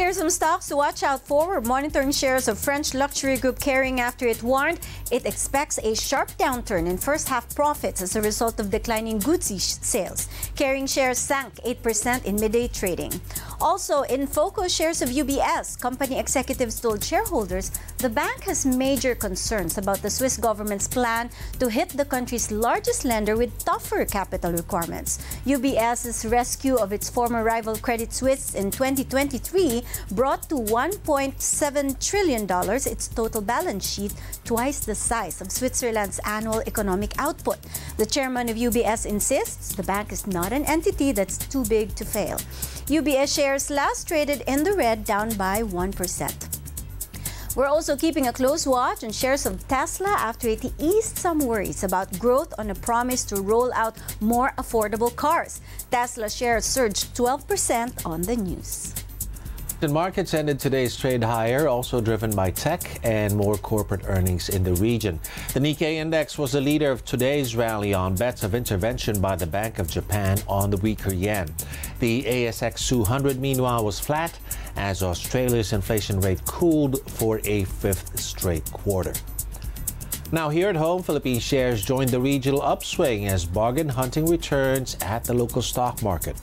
Here's some stocks to watch out for. We're monitoring shares of French luxury group Kering after it warned it expects a sharp downturn in first half profits as a result of declining goods sales. Kering shares sank 8% in midday trading. Also, in focus, shares of UBS. Company executives told shareholders the bank has major concerns about the Swiss government's plan to hit the country's largest lender with tougher capital requirements. UBS's rescue of its former rival Credit Suisse in 2023 brought to $1.7 trillion its total balance sheet, twice the size of Switzerland's annual economic output. The chairman of UBS insists the bank is not an entity that's too big to fail. UBS shares last traded in the red, down by 1%. We're also keeping a close watch on shares of Tesla after it eased some worries about growth on a promise to roll out more affordable cars. Tesla shares surged 12% on the news. The markets ended today's trade higher, also driven by tech and more corporate earnings in the region. The Nikkei index was the leader of today's rally on bets of intervention by the Bank of Japan on the weaker yen. The ASX 200, meanwhile, was flat as Australia's inflation rate cooled for a fifth straight quarter. Now here at home, Philippine shares joined the regional upswing as bargain hunting returns at the local stock market.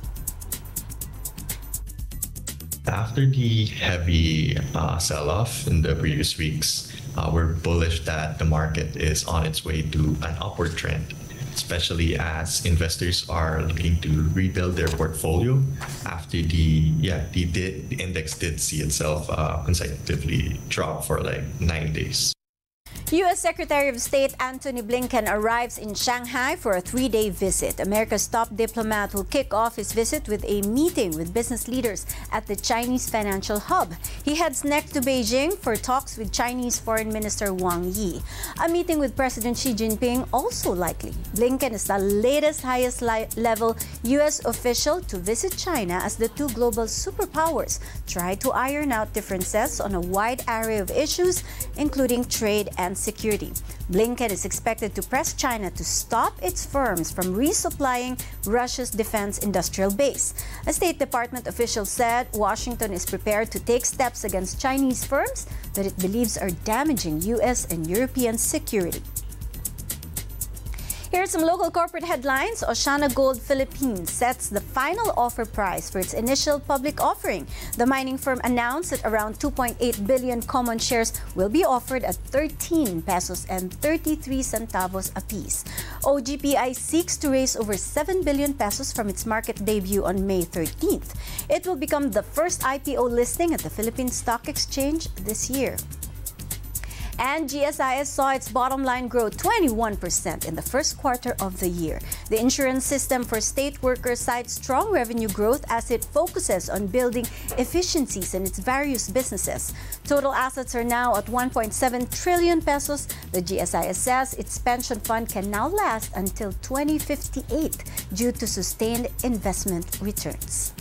After the heavy sell-off in the previous weeks, we're bullish that the market is on its way to an upward trend, especially as investors are looking to rebuild their portfolio after the index did see itself consecutively drop for like 9 days. U.S. Secretary of State Antony Blinken arrives in Shanghai for a 3-day visit. America's top diplomat will kick off his visit with a meeting with business leaders at the Chinese financial hub. He heads next to Beijing for talks with Chinese Foreign Minister Wang Yi. A meeting with President Xi Jinping also likely. Blinken is the latest highest-level U.S. official to visit China as the two global superpowers try to iron out differences on a wide array of issues, including trade and security. Blinken is expected to press China to stop its firms from resupplying Russia's defense industrial base. A State Department official said Washington is prepared to take steps against Chinese firms that it believes are damaging U.S. and European security. Here are some local corporate headlines. OceanaGold Philippines sets the final offer price for its initial public offering. The mining firm announced that around 2.8 billion common shares will be offered at 13 pesos and 33 centavos apiece. OGPI seeks to raise over 7 billion pesos from its market debut on May 13th. It will become the first IPO listing at the Philippine Stock Exchange this year. And GSIS saw its bottom line grow 21% in the first quarter of the year. The insurance system for state workers cites strong revenue growth as it focuses on building efficiencies in its various businesses. Total assets are now at 1.7 trillion pesos. The GSIS says its pension fund can now last until 2058 due to sustained investment returns.